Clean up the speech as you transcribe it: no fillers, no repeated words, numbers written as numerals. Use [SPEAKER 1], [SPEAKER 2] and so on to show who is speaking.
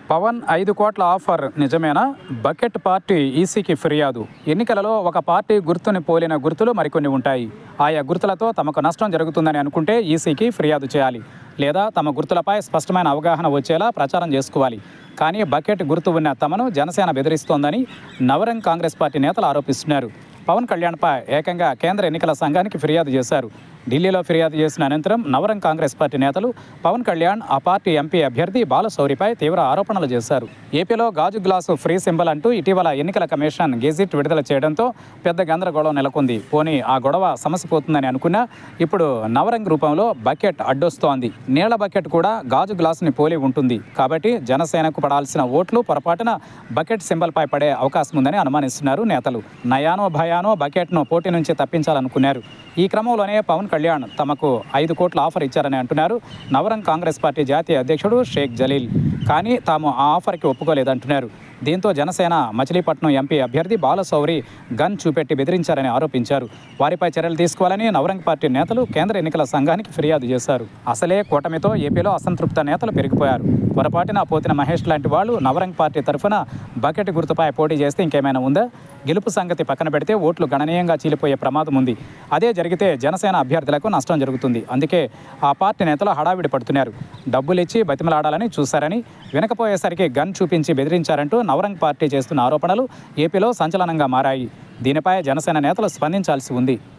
[SPEAKER 1] పవన్ 5 కోట్ల ఆఫర్ నిజమేనా? Bucket party ఈసీకి ఫిర్యాదు. ఎన్నికలలో ఒక పార్టీ గుర్తుని పోలిన గుర్తులు మరికొన్ని ఉంటాయి. ఆయా గుర్తులతో తమకు నష్టం జరుగుతుందని అనుకుంటే ఈసీకి ఫిర్యాదు చేయాలి. లేదా తమ గుర్తులపై స్పష్టమైన అవగాహన వచ్చేలా ప్రచారం చేసుకోవాలి. కానీ బకెట్ గుర్తు ఉన్న తమను జనసేన బెదిరిస్తోందని నవరంగ్ కాంగ్రెస్ పార్టీ నేతలు ఆరోపిస్తున్నారు. పవన్ కళ్యాణ్పై ఏకంగా కేంద్ర ఎన్నికల సంఘానికి ఫిర్యాదు చేశారు. ఢిల్లీలో ఫిర్యాదు చేసిన అనంతరం నవరంగ్ కాంగ్రెస్ పార్టీ నేతలు పవన్ కళ్యాణ్ ఆ పార్టీ ఎంపీ అభ్యర్థి బాలశౌరిపై తీవ్ర ఆరోపణలు చేశారు. ఏపీలో గాజు గ్లాసు ఫ్రీ సింబల్ అంటూ ఇటీవల ఎన్నికల కమిషన్ గెజిట్ విడుదల చేయడంతో పెద్ద గందరగోళం నెలకొంది. పోనీ ఆ గొడవ సమసిపోతుందని అనుకున్నా ఇప్పుడు నవరంగ్ రూపంలో బకెట్ అడ్డొస్తోంది. నీళ్ల బకెట్ కూడా గాజు గ్లాసుని పోలి ఉంటుంది. కాబట్టి జనసేనకు పడాల్సిన ఓట్లు పొరపాటున బకెట్ సింబల్పై పడే అవకాశం ఉందని అనుమానిస్తున్నారు నేతలు. నయానో భయానో బకెట్ను పోటీ నుంచి తప్పించాలనుకున్నారు. ఈ క్రమంలోనే పవన్ కళ్యాణ్ తమకు 5 కోట్ల ఆఫర్ ఇచ్చారని అంటున్నారు నవరంగ్ కాంగ్రెస్ పార్టీ జాతీయ అధ్యక్షుడు షేక్ జలీల్. కానీ తాము ఆ ఆఫర్కి ఒప్పుకోలేదంటున్నారు. దీంతో జనసేన మచిలీపట్నం ఎంపీ అభ్యర్థి బాలశౌరి గన్ చూపెట్టి బెదిరించారని ఆరోపించారు. వారిపై చర్యలు తీసుకోవాలని నవరంగ్ పార్టీ నేతలు కేంద్ర ఎన్నికల సంఘానికి ఫిర్యాదు చేశారు. అసలే కూటమితో ఏపీలో అసంతృప్త నేతలు పెరిగిపోయారు. పొరపాటున పోతిన మహేష్ లాంటి వాళ్ళు నవరంగ్ పార్టీ తరఫున బకెట్ గుర్తుపై పోటీ చేస్తే ఇంకేమైనా ఉందా? గెలుపు సంగతి పక్కన పెడితే ఓట్లు గణనీయంగా చీలిపోయే ప్రమాదం ఉంది. అదే జరిగితే జనసేన అభ్యర్థులకు నష్టం జరుగుతుంది. అందుకే ఆ పార్టీ నేతలు హడావిడి పడుతున్నారు. డబ్బులిచ్చి బతిమలాడాలని చూశారని, వినకపోయేసరికి గన్ చూపించి బెదిరించారంటూ నవరంగ్ పార్టీ చేస్తున్న ఆరోపణలు ఏపీలో సంచలనంగా మారాయి. దీనిపై జనసేన నేతలు స్పందించాల్సి ఉంది.